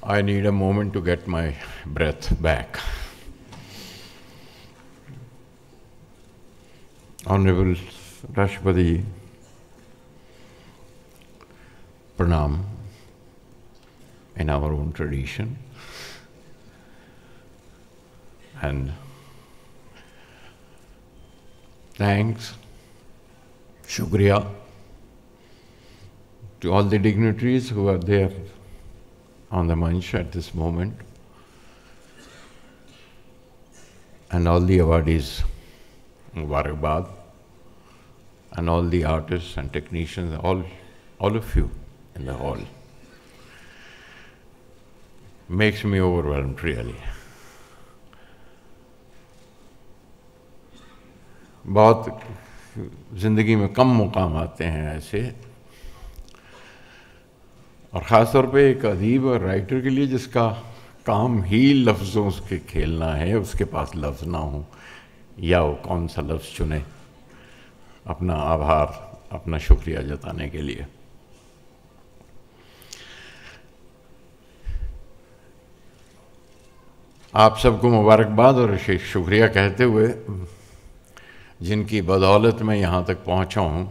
I need a moment to get my breath back. Honorable Rashtrapati, pranam in our own tradition, and thanks, shukriya to all the dignitaries who are there on the manch at this moment, and all the awardees, Mubarakbad, and all the artists and technicians, all of you in the hall. Makes me overwhelmed, really. बहुत ज़िंदगी में कम मुकाम आते हैं ऐसे, और ख़ास तौर पे एक अदीब और राइटर के लिए जिसका काम ही लफ्ज़ों के खेलना है, उसके पास लफ्ज़ ना हो या वो कौन सा लफ्ज़ चुने अपना आभार, अपना शुक्रिया जताने के लिए। आप सबको मुबारकबाद और शुक्रिया कहते हुए, जिनकी बदौलत मैं यहाँ तक पहुँचा हूँ,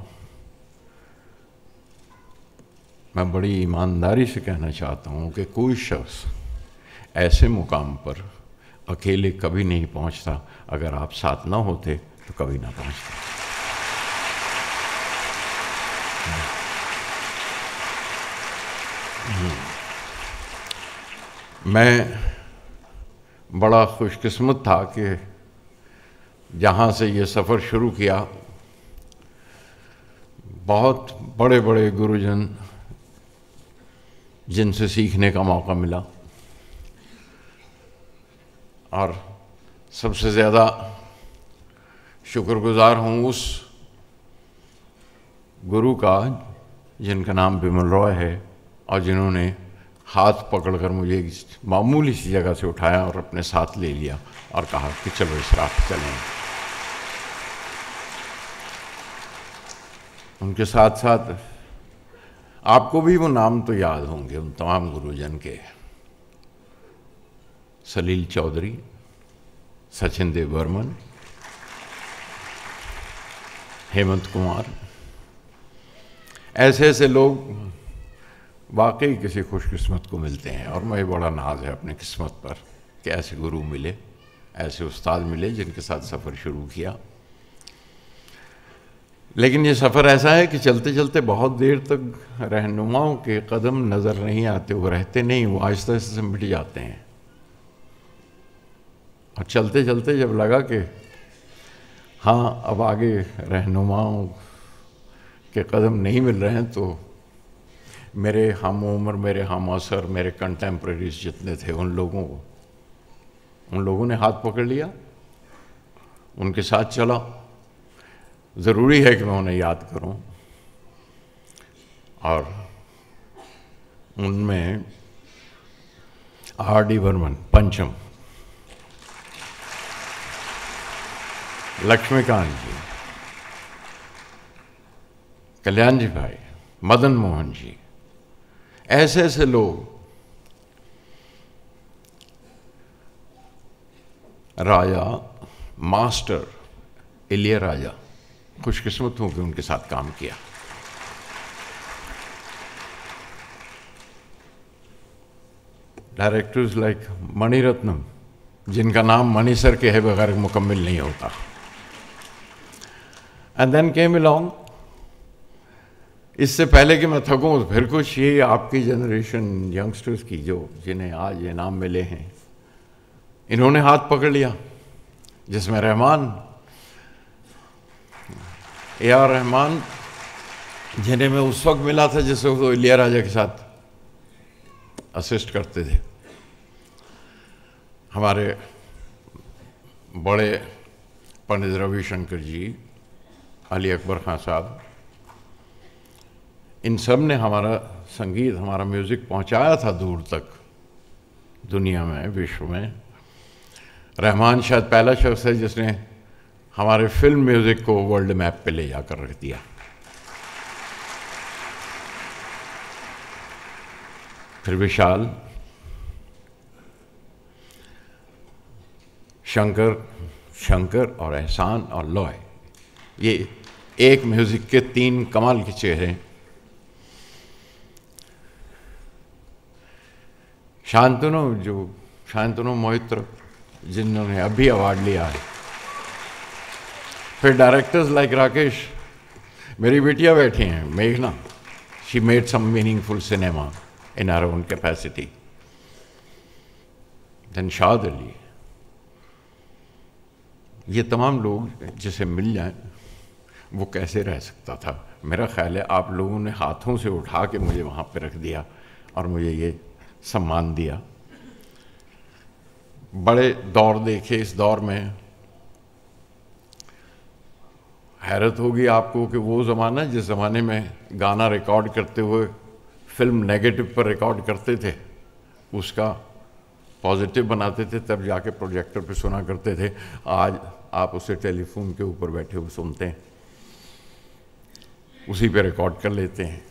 मैं बड़ी ईमानदारी से कहना चाहता हूँ कि कोई शख्स ऐसे मुकाम पर अकेले कभी नहीं पहुँचता। अगर आप साथ ना होते तो कभी ना पहुँचते। मैं बड़ा खुशकिस्मत था कि जहाँ से ये सफ़र शुरू किया, बहुत बड़े बड़े गुरुजन जिनसे सीखने का मौका मिला, और सबसे ज़्यादा शुक्रगुज़ार हूँ उस गुरु का जिनका नाम बिमल रॉय है, और जिन्होंने हाथ पकड़कर मुझे मामूली सी जगह से उठाया और अपने साथ ले लिया और कहा कि चलो इस राह पर चलें। उनके साथ साथ आपको भी वो नाम तो याद होंगे, उन तमाम गुरुजन के, सलील चौधरी, सचिन देव बर्मन, हेमंत कुमार, ऐसे ऐसे लोग वाकई किसी खुशकिस्मत को मिलते हैं। और मुझे बड़ा नाज है अपनी किस्मत पर कि ऐसे गुरु मिले, ऐसे उस्ताद मिले जिनके साथ सफ़र शुरू किया। लेकिन ये सफ़र ऐसा है कि चलते चलते बहुत देर तक रहनुमाओं के कदम नज़र नहीं आते, वो रहते नहीं, वो आहिस्ता आहिस्ता से मिट जाते हैं। और चलते चलते जब लगा कि हाँ अब आगे रहनुमाओं के कदम नहीं मिल रहे हैं, तो मेरे हम उम्र, मेरे हम असर, मेरे कंटेम्प्रेरीज जितने थे, उन लोगों ने हाथ पकड़ लिया, उनके साथ चला। ज़रूरी है कि मैं उन्हें याद करूं, और उनमें R.D. बर्मन पंचम, लक्ष्मीकांत जी, कल्याण जी भाई, मदन मोहन जी, ऐसे ऐसे लोग, राजा मास्टर इलियाराजा, खुशकिस्मत हूँ कि उनके साथ काम किया। डायरेक्टर्स लाइक मणिरत्नम, जिनका नाम मणि सर के है बगैर मुकम्मल नहीं होता। एंड देन केम अलोंग, इससे पहले कि मैं थकूँ, फिर कुछ ये आपकी जनरेशन यंगस्टर्स की जिन्हें आज ये नाम मिले हैं, इन्होंने हाथ पकड़ लिया, जिसमें रहमान, A.R. रहमान, जिन्हें मैं उस वक्त मिला था जिस वक्त वो इलियाराजा के साथ असिस्ट करते थे। हमारे बड़े पंडित रविशंकर जी, अली अकबर खान साहब, इन सब ने हमारा संगीत, हमारा म्यूज़िक पहुंचाया था दूर तक दुनिया में, विश्व में। रहमान शायद पहला शख्स है जिसने हमारे फिल्म म्यूज़िक को वर्ल्ड मैप पे ले जाकर रख दिया। फिर विशाल, शंकर शंकर और एहसान और लॉय, ये एक म्यूजिक के तीन कमाल के चेहरे। शांतनु मोहित्र जिन्होंने अभी अवार्ड लिया है। फिर डायरेक्टर्स लाइक राकेश, मेरी बेटियां बैठी हैं, मेघना, she made some meaningful cinema in her own capacity. Then Shaad Ali, ये तमाम लोग जिसे मिल जाएं वो कैसे रह सकता था। मेरा ख्याल है आप लोगों ने हाथों से उठा के मुझे वहाँ पे रख दिया और मुझे ये सम्मान दिया। बड़े दौर देखे, इस दौर में हैरत होगी आपको कि वो ज़माना जिस ज़माने में गाना रिकॉर्ड करते हुए फिल्म नेगेटिव पर रिकॉर्ड करते थे, उसका पॉजिटिव बनाते थे, तब जाके प्रोजेक्टर पे सुना करते थे। आज आप उसे टेलीफोन के ऊपर बैठे हुए सुनते हैं, उसी पे रिकॉर्ड कर लेते हैं।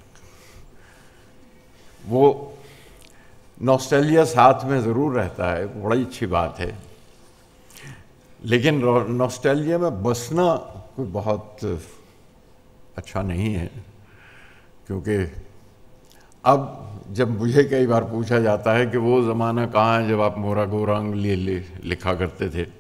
वो नॉस्टैल्जिया साथ में ज़रूर रहता है, बड़ी अच्छी बात है, लेकिन नॉस्टैल्जिया में बसना कोई बहुत अच्छा नहीं है। क्योंकि अब जब मुझे कई बार पूछा जाता है कि वो ज़माना कहाँ है जब आप मोरा गोरंग लिखा करते थे,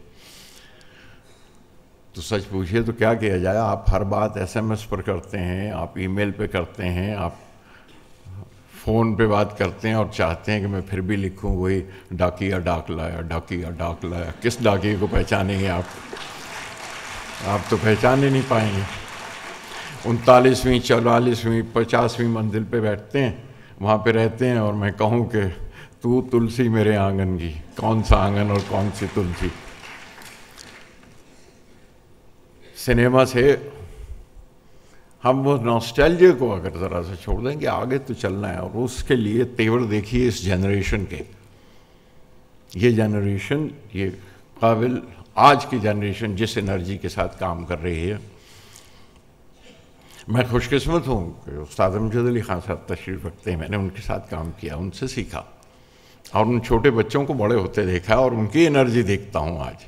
तो सच पूछिए तो क्या किया जाए। आप हर बात SMS पर करते हैं, आप ईमेल पे करते हैं, आप फ़ोन पे बात करते हैं और चाहते हैं कि मैं फिर भी लिखूं वही डाकिया डाक लाया, डाकिया डाक लाया। किस डाकिए को पहचानेंगे आप तो पहचान ही नहीं पाएंगे। 39वीं 44वीं 50वीं मंजिल पे बैठते हैं, वहाँ पे रहते हैं, और मैं कहूँ कि तू तुलसी मेरे आंगन की, कौन सा आंगन और कौन सी तुलसी। सिनेमा से हम वो नॉस्टैल्जिया को अगर ज़रा से छोड़ देंगे, आगे तो चलना है। और उसके लिए तेवर देखिए इस जनरेशन के। ये जनरेशन, ये काबिल, आज की जनरेशन जिस एनर्जी के साथ काम कर रही है, मैं खुशकिस्मत हूँ कि उस्ताद अमजद अली खान साहब तशरीफ़ रखते हैं। मैंने उनके साथ काम किया, उनसे सीखा, और उन छोटे बच्चों को बड़े होते देखा और उनकी एनर्जी देखता हूँ आज।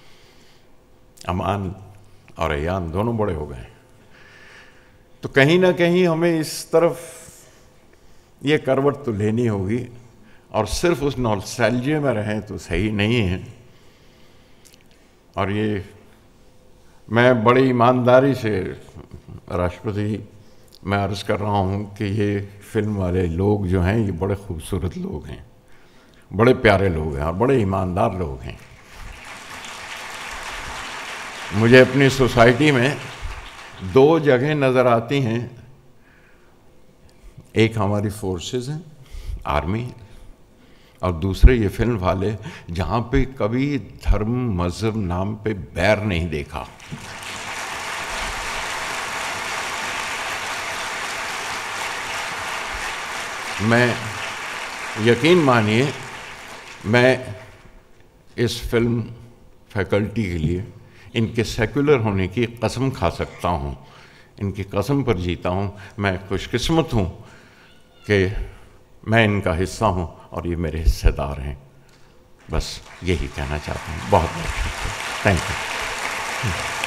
अमान और अयान दोनों बड़े हो गए। तो कहीं ना कहीं हमें इस तरफ ये करवट तो लेनी होगी, और सिर्फ उस नॉस्टैल्जिया में रहें तो सही नहीं है। और ये मैं बड़ी ईमानदारी से राष्ट्रपति मैं अर्ज़ कर रहा हूँ कि ये फिल्म वाले लोग जो हैं, ये बड़े खूबसूरत लोग हैं, बड़े प्यारे लोग हैं और बड़े ईमानदार लोग हैं। मुझे अपनी सोसाइटी में दो जगह नज़र आती हैं, एक हमारी फोर्सेस हैं, आर्मी, और दूसरे ये फिल्म वाले, जहाँ पे कभी धर्म मज़हब नाम पे बैर नहीं देखा। मैं, यकीन मानिए, मैं इस फिल्म फैकल्टी के लिए इनके सेकुलर होने की कसम खा सकता हूँ, इनकी कसम पर जीता हूँ। मैं खुशकिस्मत हूँ कि मैं इनका हिस्सा हूँ और ये मेरे हिस्सेदार हैं। बस यही कहना चाहता हूँ। बहुत बहुत शुक्रिया। Thank you.